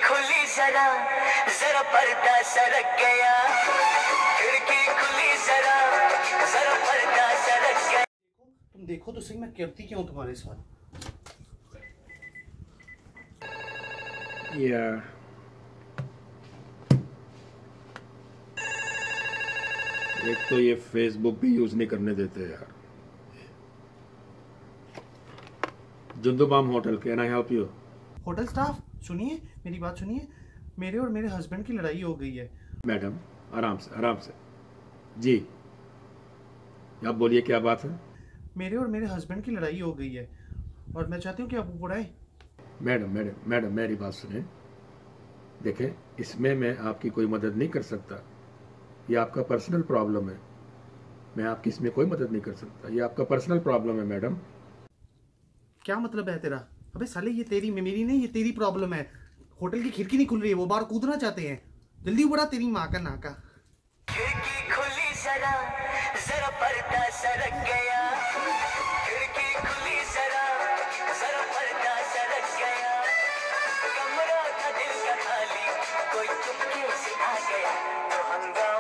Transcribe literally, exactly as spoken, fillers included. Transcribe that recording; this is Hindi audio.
खुली जरा जरा पर्दा सरक गया, खिड़की खुली जरा जरा पर्दा सरक गया। तुम देखो तो सही मैं करती क्यों तुम्हारे साथ। Yeah. एक तो ये फेसबुक भी यूज नहीं करने देते यार। Zandu balm hotel, can I help you? Hotel staff सुनिए, मेरी बात सुनिए। मेरे और मेरे हस्बैंड की लड़ाई हो गई है। मैडम आराम से आराम से जी, आप बोलिए क्या बात है? मेरे और मेरे हस्बैंड की लड़ाई हो गई है और मैं चाहती हूँ कि आप ऊपर आए। मैडम मैडम मैडम मेरी बात सुने। देखें, इसमें मैं आपकी कोई मदद नहीं कर सकता। ये आपका पर्सनल प्रॉब्लम है। मैं आपकी इसमें कोई मदद नहीं कर सकता। ये आपका पर्सनल प्रॉब्लम है मैडम। क्या मतलब है तेरा? अबे साले ये तेरी मेरी नहीं, ये तेरी प्रॉब्लम है। होटल की खिड़की नहीं खुल रही है, वो बाहर कूदना चाहते हैं। जल्दी ऊपर आ, तेरी माँ का नाका। खिड़की खुली जरा जरा पर्दा सरक गया, खिड़की खुली जरा जरा पर्दा सरक गया। कमरा था दिल का खाली, कोई चुपके से आ गया तो हंगामा